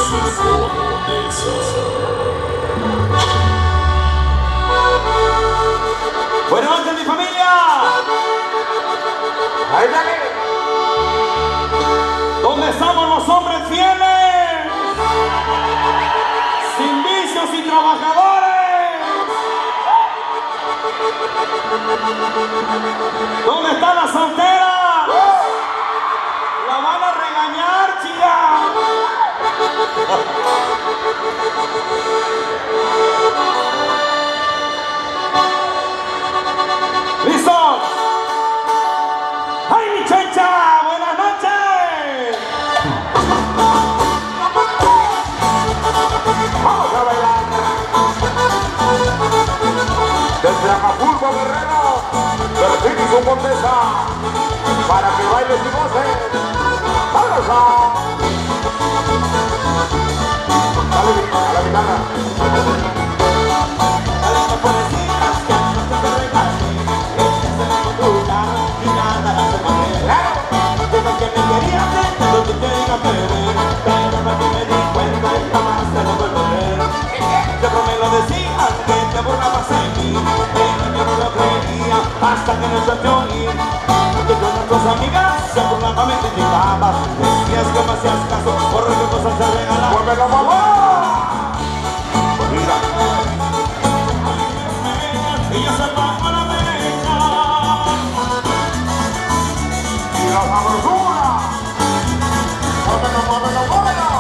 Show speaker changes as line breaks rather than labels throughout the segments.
Buenas noches, mi familia. Ahí dale. ¿Dónde estamos los hombres fieles? Sin vicios y trabajadores. ¿Dónde está la soltera? La van a regañar, chica. ¿Listos? ¡Ay, mi chencha! ¡Buenas noches!
Vamos a bailar. Desde Acapulco, Guerrero, Bertín y su Condesa, para que bailes y goces. ¡Vamos a! Dale, a la guitarra.
Dale, no pobrecita, que no te regale. Esta es la cultura y nada la hace correr. Dijo que me quería hacer lo que te diga perder, pero para que me di cuenta y jamás te lo vuelvo a ver. Siempre me lo decían que te burlabas de mí, pero yo no lo creía hasta que no te oí. Que con nuestras amigas se burlaban, me criticaban. Decías que me hacías caso, por lo que cosas te regalaban.
¡Muévelo, mamá! Mira.
Ella se bajó a la derecha.
¡Y la sabrosura! ¡Muévelo, muévelo, muévelo!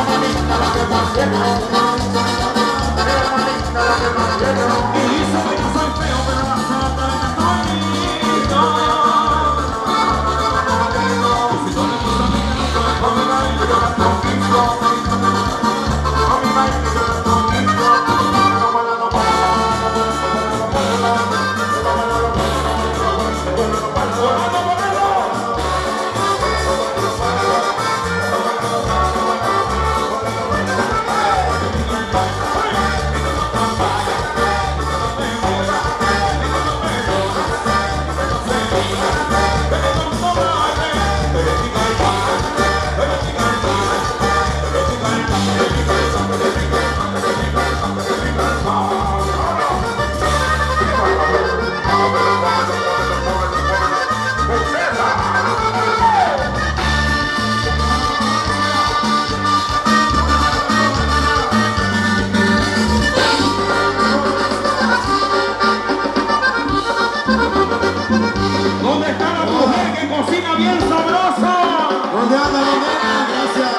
¿Dónde está la mujer que cocina bien sabroso?
¿Dónde anda, Lorena? Gracias.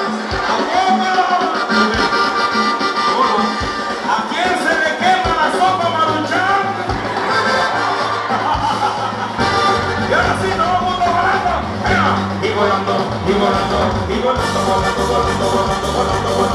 ¿A quién se le quema la sopa maruchan? Y ahora sí, todo el mundo volando. Y volando, y volando, y volando, volando, volando, volando, volando, volando.